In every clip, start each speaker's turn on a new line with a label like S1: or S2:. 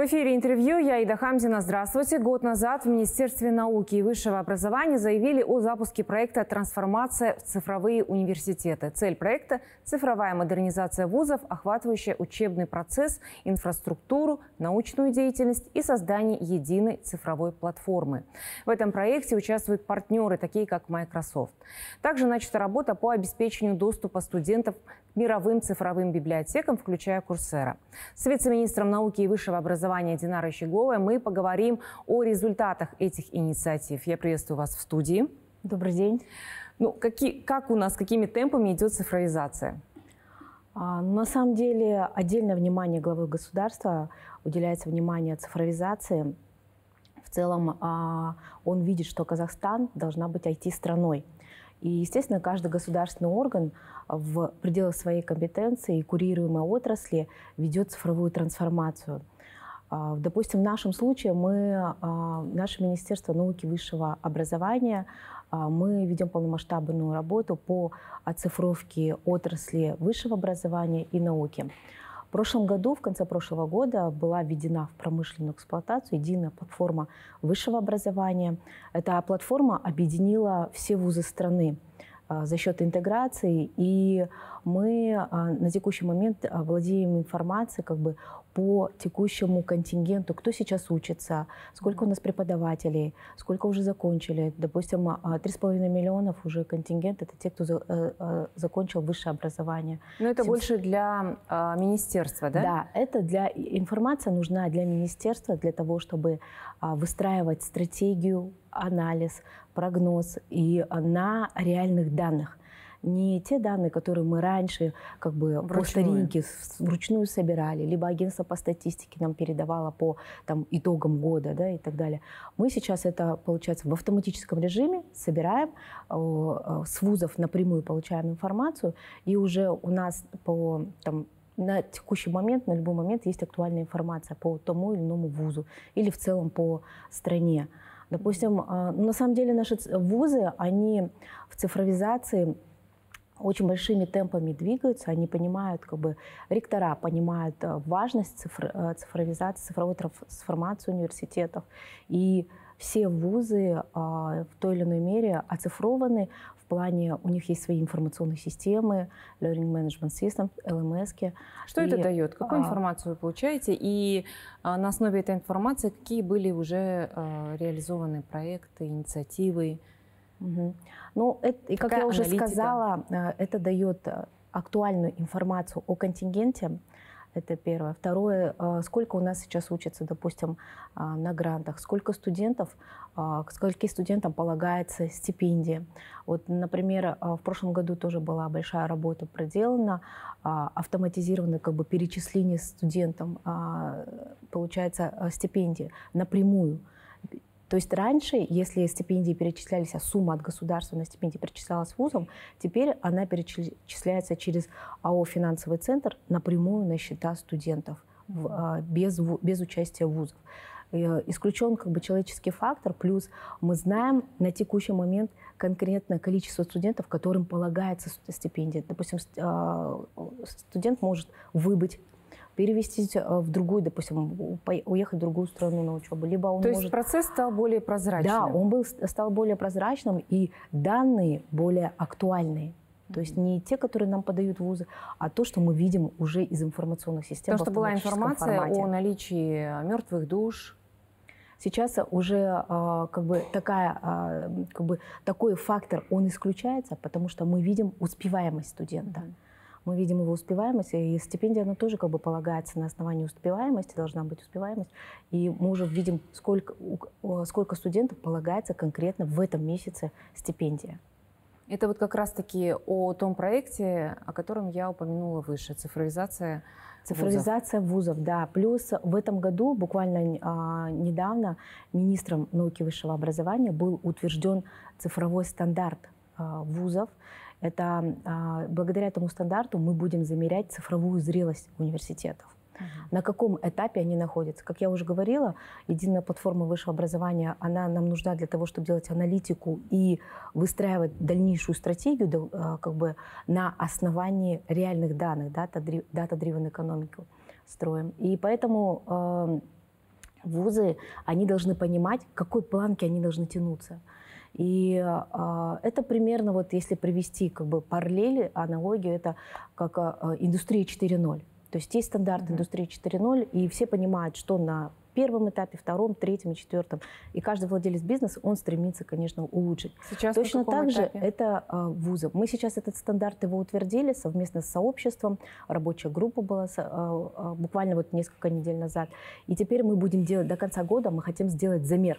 S1: В эфире интервью. Я Ида Хамзина. Здравствуйте. Год назад в Министерстве науки и высшего образования заявили о запуске проекта «Трансформация в цифровые университеты». Цель проекта – цифровая модернизация вузов, охватывающая учебный процесс, инфраструктуру, научную деятельность и создание единой цифровой платформы. В этом проекте участвуют партнеры, такие как Microsoft. Также начата работа по обеспечению доступа студентов к мировым цифровым библиотекам, включая Coursera. С вице-министром науки и высшего образования Динарой Щегловой мы поговорим о результатах этих инициатив. Я приветствую вас в студии.
S2: Добрый день.
S1: Какими темпами идет цифровизация?
S2: На самом деле отдельное внимание главы государства уделяется вниманию цифровизации. В целом он видит, что Казахстан должна быть IT-страной. И, естественно, каждый государственный орган в пределах своей компетенции и курируемой отрасли ведет цифровую трансформацию. Допустим, в нашем случае наше Министерство науки и высшего образования, мы ведем полномасштабную работу по оцифровке отрасли высшего образования и науки. В прошлом году, в конце прошлого года, была введена в промышленную эксплуатацию единая платформа высшего образования. Эта платформа объединила все вузы страны за счет интеграции, и мы на текущий момент владеем информацией по текущему контингенту, кто сейчас учится, сколько у нас преподавателей, сколько уже закончили. Допустим, 3,5 миллиона уже контингент – это те, кто закончил высшее образование.
S1: Но это больше для министерства, да?
S2: Да, информация нужна для министерства, для того, чтобы выстраивать стратегию, анализ, прогноз и на реальных данных. Не те данные, которые мы раньше по старинке вручную собирали, либо агентство по статистике нам передавало по итогам года, да, и так далее. Мы сейчас это, получается, в автоматическом режиме собираем, с вузов напрямую получаем информацию, и уже у нас на текущий момент, на любой момент есть актуальная информация по тому или иному вузу или в целом по стране. Допустим, на самом деле наши вузы, они в цифровизации очень большими темпами двигаются, они понимают, ректора понимают важность цифровизации, цифровой трансформации университетов. И все вузы в той или иной мере оцифрованы в плане, у них есть свои информационные системы, Learning Management System, LMS.
S1: Что это дает? Какую информацию вы получаете? И на основе этой информации какие были уже реализованы проекты, инициативы?
S2: Как я уже сказала, это дает актуальную информацию о контингенте. Это первое. Второе, сколько у нас сейчас учатся, допустим, на грантах, скольким студентам полагается стипендия. Вот, например, в прошлом году тоже была большая работа проделана, автоматизированное перечисление студентам, получается, стипендии напрямую. То есть раньше, если стипендии перечислялись, а сумма от государства на стипендии перечислялась вузом, теперь она перечисляется через АО «Финансовый центр» напрямую на счета студентов, без участия вузов. Исключен человеческий фактор, плюс мы знаем на текущий момент конкретное количество студентов, которым полагается стипендия. Допустим, студент может выбыть, перевестись в другую, допустим, уехать в другую страну на учебу. Либо он
S1: есть процесс стал более прозрачным?
S2: Да, он стал более прозрачным, и данные более актуальные. То есть не те, которые нам подают вузы, а то, что мы видим уже из информационных систем.
S1: Потому что была информация о наличии мертвых душ.
S2: Сейчас уже такой фактор, он исключается, потому что мы видим успеваемость студента. Мы видим его успеваемость, и стипендия, она тоже полагается на основании успеваемости, должна быть успеваемость. И мы уже видим, сколько студентов полагается конкретно в этом месяце стипендия.
S1: Это вот как раз-таки о том проекте, о котором я упомянула выше, цифровизация
S2: вузов, да. Плюс в этом году, буквально недавно, министром науки и высшего образования был утвержден цифровой стандарт вузов. Это благодаря этому стандарту мы будем замерять цифровую зрелость университетов. На каком этапе они находятся. Как я уже говорила, единая платформа высшего образования, она нам нужна для того, чтобы делать аналитику и выстраивать дальнейшую стратегию на основании реальных данных, data-driven экономику строим. И поэтому вузы, они должны понимать, к какой планке они должны тянуться. И это примерно, вот если привести как бы параллели, аналогию, это как индустрия 4.0. То есть стандарт индустрии 4.0, и все понимают, что на первом этапе, втором, третьем и четвертом. И каждый владелец бизнеса, он стремится, конечно, улучшить.
S1: Сейчас
S2: точно так же
S1: этапе?
S2: это вузы. Мы сейчас этот стандарт его утвердили совместно с сообществом. Рабочая группа была буквально вот несколько недель назад. И теперь мы будем делать до конца года, мы хотим сделать замер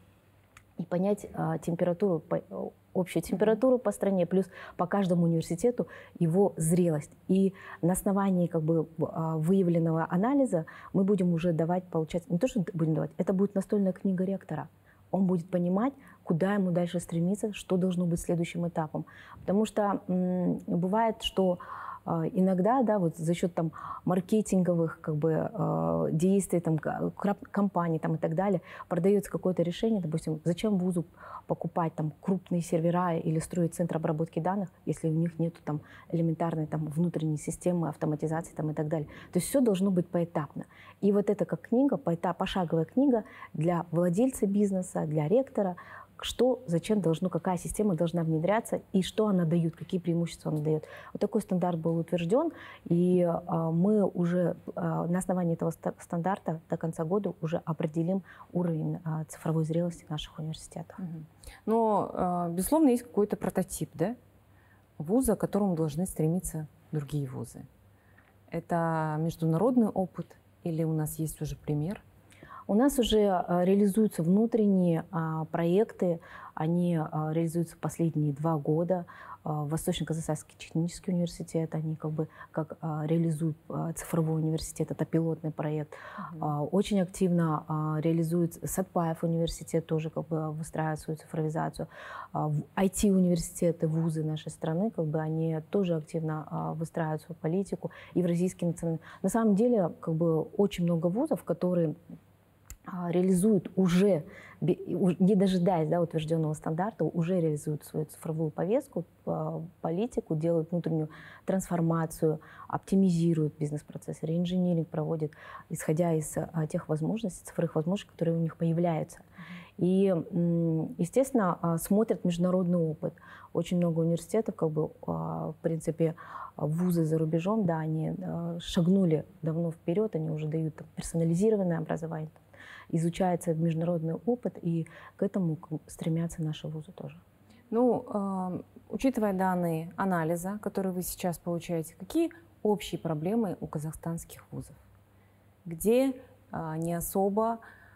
S2: и понять температуру, общую температуру по стране, плюс по каждому университету его зрелость. И на основании как бы выявленного анализа мы будем уже давать, получается, не то, что будем давать, это будет настольная книга ректора. Он будет понимать, куда ему дальше стремиться, что должно быть следующим этапом. Потому что бывает, что иногда, да, вот за счет там маркетинговых как бы действий там компаний там и так далее продается какое-то решение, допустим, зачем вузу покупать там крупные сервера или строить центр обработки данных, если у них нет там элементарной там внутренней системы автоматизации там и так далее. То есть все должно быть поэтапно. И вот это как книга, пошаговая книга для владельца бизнеса, для ректора, что, зачем должно, какая система должна внедряться и что она дает, какие преимущества она дает. Вот такой стандарт был утвержден, и мы уже на основании этого стандарта до конца года уже определим уровень цифровой зрелости наших университетов.
S1: Но, безусловно, есть какой-то прототип, да, вуза, к которому должны стремиться другие вузы. Это международный опыт или у нас есть уже пример?
S2: У нас уже реализуются внутренние проекты, они реализуются последние 2 года. Восточно-Казахстанский технический университет, они как реализуют цифровой университет, это пилотный проект. Очень активно реализует Сатпаев университет, тоже как бы выстраивает свою цифровизацию. IT-университеты, вузы нашей страны, как бы они тоже активно выстраивают свою политику. Евразийский национальный. На самом деле, как бы очень много вузов, которые реализуют уже, не дожидаясь утвержденного стандарта, уже реализуют свою цифровую повестку, политику, делают внутреннюю трансформацию, оптимизируют бизнес-процессы, реинжиниринг проводят, исходя из тех возможностей, цифровых возможностей, которые у них появляются. И, естественно, смотрят международный опыт. Очень много университетов, как бы, в принципе, вузы за рубежом, да, они шагнули давно вперед, они уже дают персонализированное образование, изучается международный опыт, и к этому стремятся наши вузы тоже.
S1: Ну, учитывая данные анализа, которые вы сейчас получаете, какие общие проблемы у казахстанских вузов? Где не особо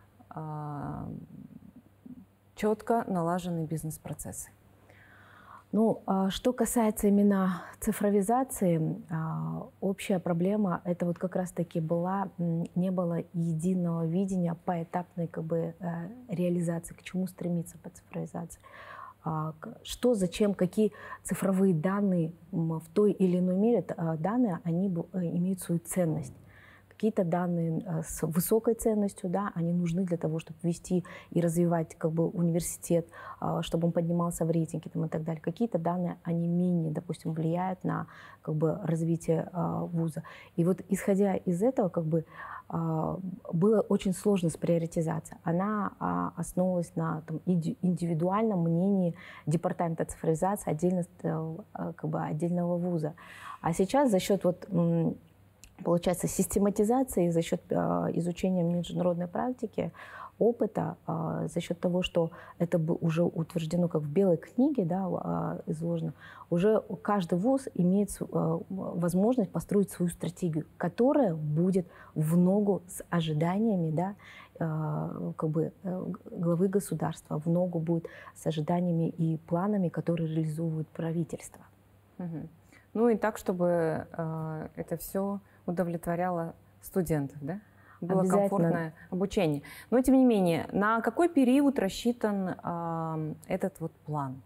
S1: четко налажены бизнес-процессы?
S2: Ну, что касается именно цифровизации, общая проблема это вот как раз-таки не было единого видения поэтапной как бы реализации, к чему стремиться по цифровизации. Что, зачем, какие цифровые данные в той или иной мере, данные, они имеют свою ценность. Какие-то данные с высокой ценностью, да, они нужны для того, чтобы вести и развивать как бы университет, чтобы он поднимался в рейтинге там, и так далее. Какие-то данные, они менее, допустим, влияют на как бы развитие вуза. И вот исходя из этого, как бы было очень сложно с приоритизацией. Она основывалась на там, индивидуальном мнении департамента цифровизации отдельного вуза. А сейчас за счет получается, систематизации за счет изучения международной практики, опыта, за счет того, что это уже утверждено как в белой книге, да, изложено, уже каждый вуз имеет возможность построить свою стратегию, которая будет в ногу с ожиданиями, да, как бы главы государства, в ногу будет с ожиданиями и планами, которые реализовывает правительство.
S1: Ну и так, чтобы это все удовлетворяло студентов, да? Было комфортное обучение. Но, тем не менее, на какой период рассчитан этот вот план?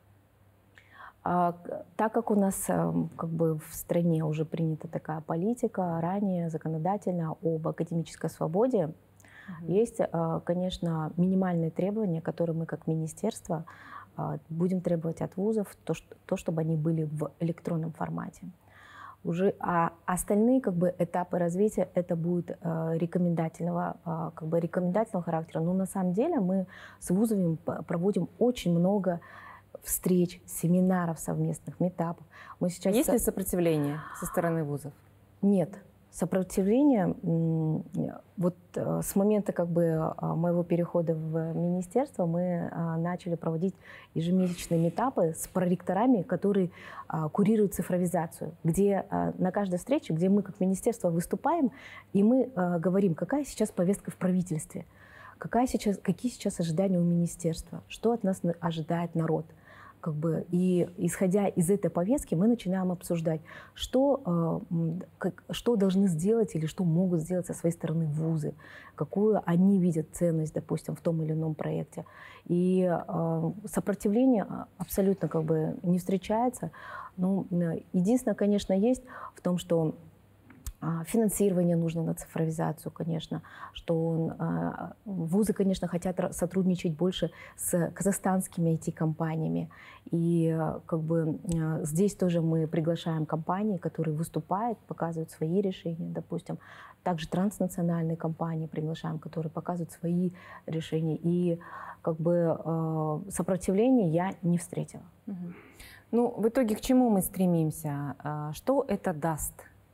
S2: Так как у нас как бы в стране уже принята такая политика, ранее законодательно об академической свободе, есть, конечно, минимальные требования, которые мы как министерство будем требовать от вузов, то, чтобы они были в электронном формате. Уже, а остальные как бы этапы развития это будет рекомендательного характера. Но на самом деле мы с вузами проводим очень много встреч, семинаров совместных, метапов. Мы сейчас...
S1: Есть ли сопротивление со стороны вузов?
S2: Нет. Сопротивление, вот с момента как бы моего перехода в министерство мы начали проводить ежемесячные метапы с проректорами, которые курируют цифровизацию, где на каждой встрече, где мы как министерство выступаем, и мы говорим, какая сейчас повестка в правительстве, какие сейчас ожидания у министерства, что от нас ожидает народ. Как бы, и исходя из этой повестки мы начинаем обсуждать, что должны сделать или что могут сделать со своей стороны вузы, какую они видят ценность, допустим, в том или ином проекте. И сопротивление абсолютно как бы не встречается. Но единственное, конечно, есть в том, что финансирование нужно на цифровизацию, конечно, что вузы, конечно, хотят сотрудничать больше с казахстанскими IT-компаниями. И как бы здесь тоже мы приглашаем компании, которые выступают, показывают свои решения, допустим. Также транснациональные компании приглашаем, которые показывают свои решения. И как бы сопротивления я не встретила.
S1: Ну, в итоге к чему мы стремимся? Что это даст?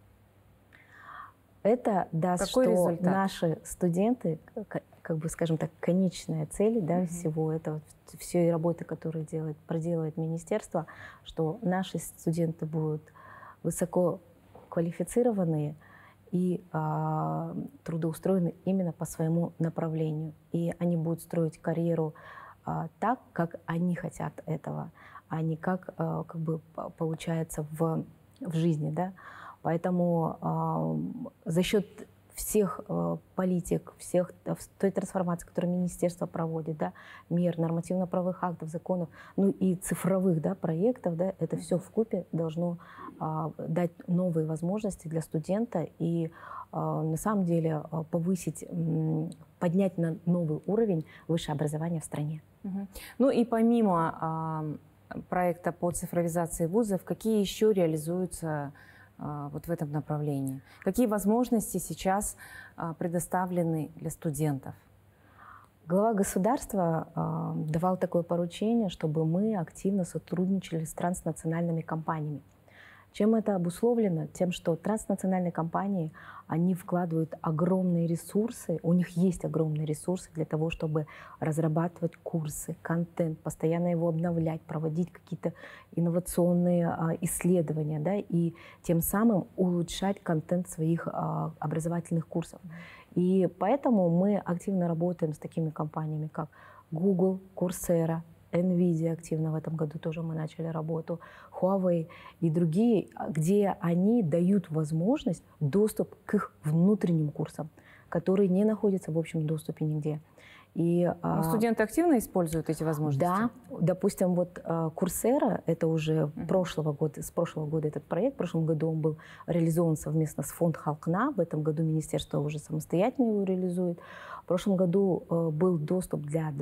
S2: Это даст,
S1: Какой
S2: что
S1: результат?
S2: Наши студенты, как бы, скажем так, конечная цель, да, всего этого, всей работы, которую проделывает министерство, что наши студенты будут высоко квалифицированные и трудоустроены именно по своему направлению. И они будут строить карьеру так, как они хотят этого, а не как бы получается в жизни, да. Поэтому за счет всех политик, всех той трансформации, которую министерство проводит, да, мер, нормативно-правовых актов, законов, ну и цифровых, да, проектов, да, это все вкупе должно дать новые возможности для студента и на самом деле поднять на новый уровень высшее образование в стране.
S1: Ну и помимо проекта по цифровизации вузов, какие еще реализуются вот в этом направлении? Какие возможности сейчас предоставлены для студентов?
S2: Глава государства давал такое поручение, чтобы мы активно сотрудничали с транснациональными компаниями. Чем это обусловлено? Тем, что транснациональные компании, они вкладывают огромные ресурсы, у них есть огромные ресурсы для того, чтобы разрабатывать курсы, контент, постоянно его обновлять, проводить какие-то инновационные исследования, да, и тем самым улучшать контент своих образовательных курсов. И поэтому мы активно работаем с такими компаниями, как Google, Coursera, NVIDIA активно в этом году тоже мы начали работу, Huawei и другие, где они дают возможность, доступ к их внутренним курсам, которые не находятся в общем доступе нигде. И,
S1: студенты активно используют эти возможности?
S2: Да, допустим, вот Coursera, это уже с прошлого года этот проект, в прошлом году он был реализован совместно с фонд Халкна, в этом году министерство уже самостоятельно его реализует. В прошлом году был доступ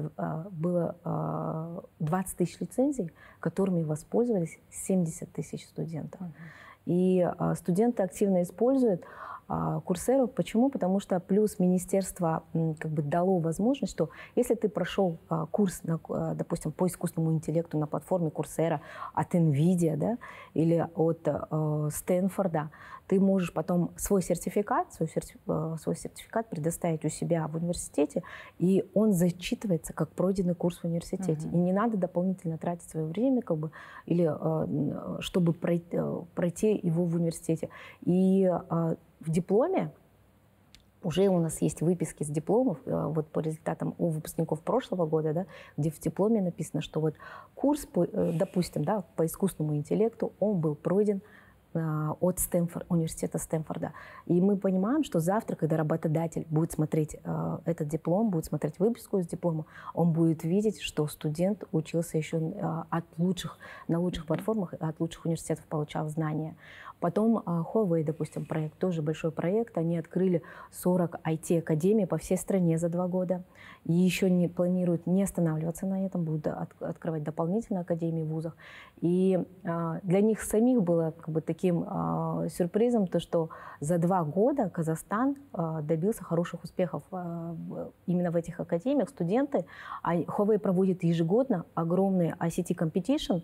S2: было 20 тысяч лицензий, которыми воспользовались 70 тысяч студентов. И студенты активно используют Coursera. Почему? Потому что плюс министерство как бы дало возможность, что если ты прошел курс, допустим, по искусственному интеллекту на платформе Coursera от NVIDIA, да, или от Стэнфорда, ты можешь потом свой сертификат предоставить у себя в университете, и он зачитывается как пройденный курс в университете. И не надо дополнительно тратить свое время, как бы, или чтобы пройти его в университете. И в дипломе уже у нас есть выписки с дипломов, вот по результатам у выпускников прошлого года, да, где в дипломе написано, что вот курс, допустим, да, по искусственному интеллекту, он был пройден от университета Стэнфорда. И мы понимаем, что завтра, когда работодатель будет смотреть этот диплом, будет смотреть выписку из диплома, он будет видеть, что студент учился еще на лучших платформах, от лучших университетов получал знания. Потом Huawei, допустим, проект, тоже большой проект. Они открыли 40 IT-академий по всей стране за 2 года. И еще не планируют не останавливаться на этом, будут открывать дополнительные академии в вузах. И для них самих было как бы таким таким сюрпризом, то, что за 2 года Казахстан добился хороших успехов именно в этих академиях. Студенты, Huawei проводит ежегодно огромный ICT competition.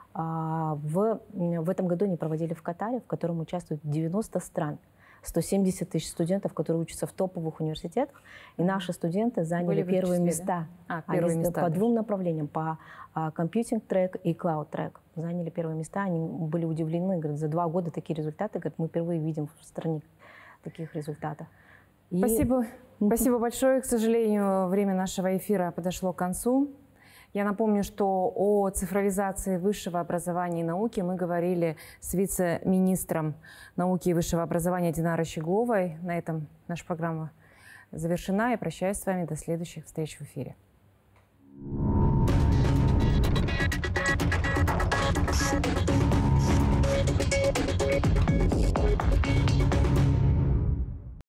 S2: В этом году они проводили в Катаре, в котором участвуют 90 стран. 170 тысяч студентов, которые учатся в топовых университетах. И наши студенты заняли первые места.
S1: Первые места
S2: по 2 направлениям, по компьютинг трек и клауд трек. Заняли первые места, они были удивлены. Говорят, за 2 года такие результаты, говорят, мы впервые видим в стране таких результатов.
S1: Спасибо. Спасибо большое. К сожалению, время нашего эфира подошло к концу. Я напомню, что о цифровизации высшего образования и науки мы говорили с вице-министром науки и высшего образования Динарой Щегловой. На этом наша программа завершена. Я прощаюсь с вами до следующих встреч в эфире.